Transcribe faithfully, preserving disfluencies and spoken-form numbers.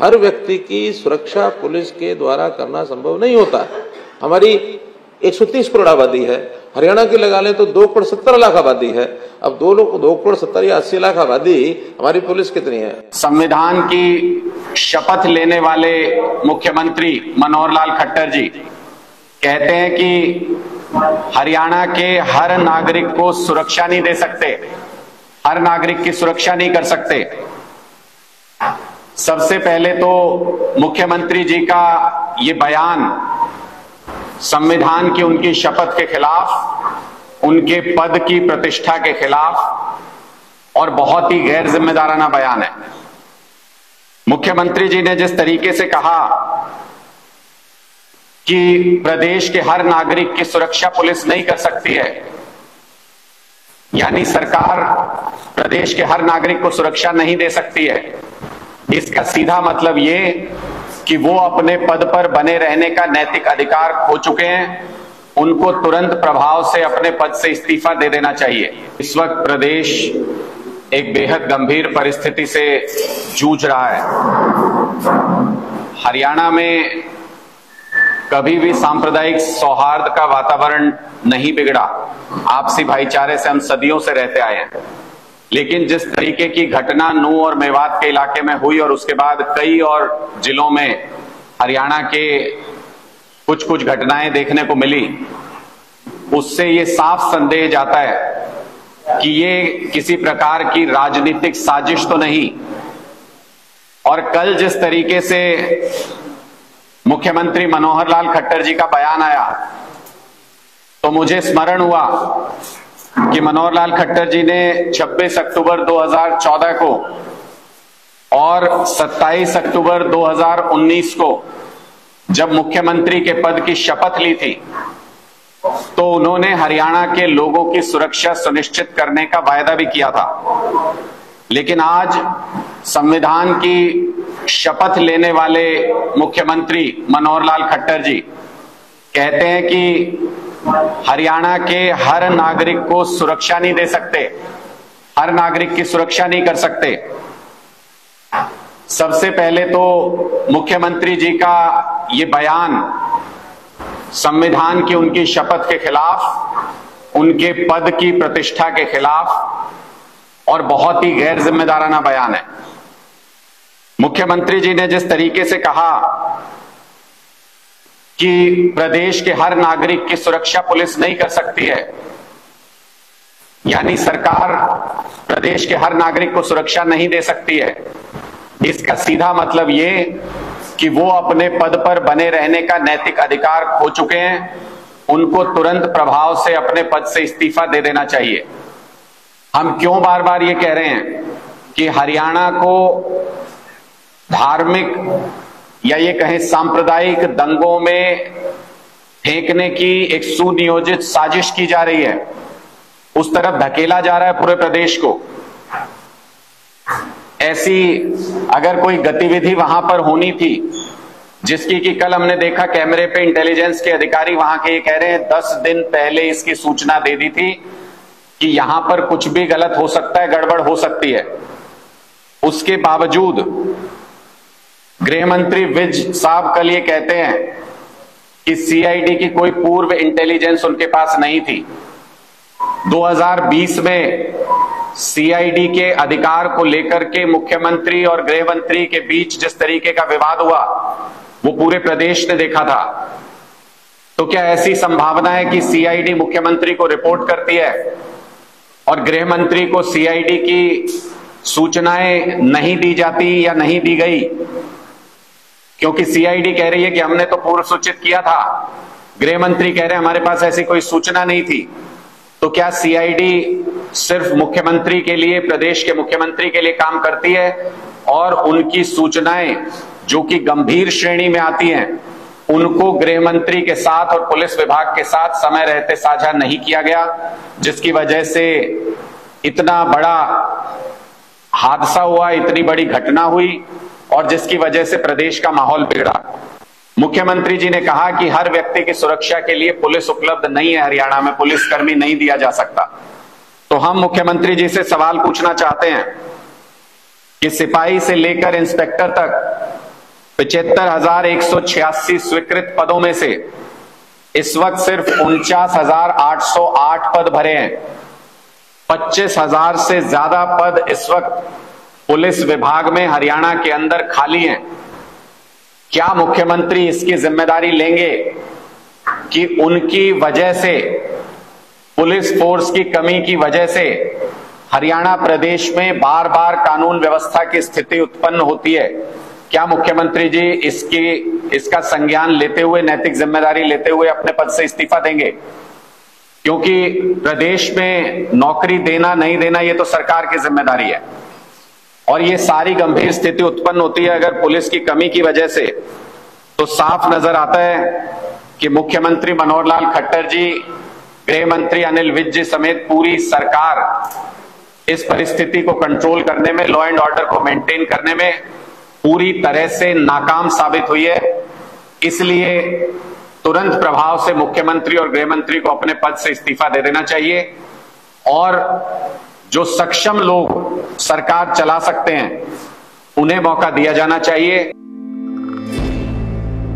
हर व्यक्ति की सुरक्षा पुलिस के द्वारा करना संभव नहीं होता। हमारी एक सौ तीस करोड़ आबादी है, हरियाणा की लगा लें तो दो करोड़ सत्तर लाख आबादी है। अब दो लोग दो करोड़ सत्तर या अस्सी लाख आबादी, हमारी पुलिस कितनी है? संविधान की शपथ लेने वाले मुख्यमंत्री मनोहर लाल खट्टर जी कहते हैं कि हरियाणा के हर नागरिक को सुरक्षा नहीं दे सकते, हर नागरिक की सुरक्षा नहीं कर सकते। सबसे पहले तो मुख्यमंत्री जी का ये बयान संविधान की उनकी शपथ के खिलाफ, उनके पद की प्रतिष्ठा के खिलाफ और बहुत ही गैर जिम्मेदाराना बयान है। मुख्यमंत्री जी ने जिस तरीके से कहा कि प्रदेश के हर नागरिक की सुरक्षा पुलिस नहीं कर सकती है, यानी सरकार प्रदेश के हर नागरिक को सुरक्षा नहीं दे सकती है, इसका सीधा मतलब ये कि वो अपने पद पर बने रहने का नैतिक अधिकार खो चुके हैं। उनको तुरंत प्रभाव से अपने पद से इस्तीफा दे देना चाहिए। इस वक्त प्रदेश एक बेहद गंभीर परिस्थिति से जूझ रहा है। हरियाणा में कभी भी सांप्रदायिक सौहार्द का वातावरण नहीं बिगड़ा। आपसी भाईचारे से हम सदियों से रहते आए हैं, लेकिन जिस तरीके की घटना नूंह और मेवात के इलाके में हुई और उसके बाद कई और जिलों में हरियाणा के कुछ कुछ घटनाएं देखने को मिली, उससे ये साफ संदेह जाता है कि ये किसी प्रकार की राजनीतिक साजिश तो नहीं। और कल जिस तरीके से मुख्यमंत्री मनोहर लाल खट्टर जी का बयान आया, तो मुझे स्मरण हुआ कि मनोहर लाल खट्टर जी ने छब्बीस अक्टूबर दो हज़ार चौदह को और सत्ताईस अक्टूबर दो हज़ार उन्नीस को जब मुख्यमंत्री के पद की शपथ ली थी, तो उन्होंने हरियाणा के लोगों की सुरक्षा सुनिश्चित करने का वायदा भी किया था। लेकिन आज संविधान की शपथ लेने वाले मुख्यमंत्री मनोहर लाल खट्टर जी कहते हैं कि हरियाणा के हर नागरिक को सुरक्षा नहीं दे सकते, हर नागरिक की सुरक्षा नहीं कर सकते। सबसे पहले तो मुख्यमंत्री जी का ये बयान संविधान की उनकी शपथ के खिलाफ, उनके पद की प्रतिष्ठा के खिलाफ और बहुत ही गैर जिम्मेदाराना बयान है। मुख्यमंत्री जी ने जिस तरीके से कहा कि प्रदेश के हर नागरिक की सुरक्षा पुलिस नहीं कर सकती है, यानी सरकार प्रदेश के हर नागरिक को सुरक्षा नहीं दे सकती है, इसका सीधा मतलब ये कि वो अपने पद पर बने रहने का नैतिक अधिकार खो चुके हैं। उनको तुरंत प्रभाव से अपने पद से इस्तीफा दे देना चाहिए। हम क्यों बार बार ये कह रहे हैं कि हरियाणा को धार्मिक या ये कहें सांप्रदायिक दंगों में फेंकने की एक सुनियोजित साजिश की जा रही है, उस तरफ धकेला जा रहा है पूरे प्रदेश को। ऐसी अगर कोई गतिविधि वहां पर होनी थी, जिसकी कि कल हमने देखा कैमरे पे इंटेलिजेंस के अधिकारी वहां के ये कह रहे हैं दस दिन पहले इसकी सूचना दे दी थी कि यहां पर कुछ भी गलत हो सकता है, गड़बड़ हो सकती है। उसके बावजूद गृह मंत्री विज साहब कल ये कहते हैं कि सीआईडी की कोई पूर्व इंटेलिजेंस उनके पास नहीं थी। दो हज़ार बीस में सीआईडी के अधिकार को लेकर के मुख्यमंत्री और गृह मंत्री के बीच जिस तरीके का विवाद हुआ, वो पूरे प्रदेश ने देखा था। तो क्या ऐसी संभावना है कि सीआईडी मुख्यमंत्री को रिपोर्ट करती है और गृह मंत्री को सीआईडी की सूचनाएं नहीं दी जाती या नहीं दी गई? क्योंकि सीआईडी कह रही है कि हमने तो पूर्व सूचित किया था, गृह मंत्री कह रहे हैं हमारे पास ऐसी कोई सूचना नहीं थी। तो क्या सीआईडी सिर्फ मुख्यमंत्री के लिए, प्रदेश के मुख्यमंत्री के लिए काम करती है और उनकी सूचनाएं जो कि गंभीर श्रेणी में आती हैं, उनको गृह मंत्री के साथ और पुलिस विभाग के साथ समय रहते साझा नहीं किया गया, जिसकी वजह से इतना बड़ा हादसा हुआ, इतनी बड़ी घटना हुई और जिसकी वजह से प्रदेश का माहौल बिगड़ा। मुख्यमंत्री जी ने कहा कि हर व्यक्ति की सुरक्षा के लिए पुलिस उपलब्ध नहीं है, हरियाणा में पुलिस कर्मी नहीं दिया जा सकता। तो हम मुख्यमंत्री जी से सवाल पूछना चाहते हैं कि सिपाही से लेकर इंस्पेक्टर तक पिचहत्तर हजार एक सौ छियासी स्वीकृत पदों में से इस वक्त सिर्फ उनचास हजार आठ सौ आठ पद भरे हैं। पच्चीस हजार से ज्यादा पद इस वक्त पुलिस विभाग में हरियाणा के अंदर खाली हैं। क्या मुख्यमंत्री इसकी जिम्मेदारी लेंगे कि उनकी वजह से, पुलिस फोर्स की कमी की वजह से हरियाणा प्रदेश में बार बार कानून व्यवस्था की स्थिति उत्पन्न होती है? क्या मुख्यमंत्री जी इसकी इसका संज्ञान लेते हुए, नैतिक जिम्मेदारी लेते हुए अपने पद से इस्तीफा देंगे? क्योंकि प्रदेश में नौकरी देना नहीं देना ये तो सरकार की जिम्मेदारी है, और ये सारी गंभीर स्थिति उत्पन्न होती है अगर पुलिस की कमी की वजह से। तो साफ नजर आता है कि मुख्यमंत्री मनोहर लाल खट्टर जी, गृह मंत्री अनिल विज जी समेत पूरी सरकार इस परिस्थिति को कंट्रोल करने में, लॉ एंड ऑर्डर को मेंटेन करने में पूरी तरह से नाकाम साबित हुई है। इसलिए तुरंत प्रभाव से मुख्यमंत्री और गृह मंत्री को अपने पद से इस्तीफा दे देना चाहिए, और जो सक्षम लोग सरकार चला सकते हैं उन्हें मौका दिया जाना चाहिए।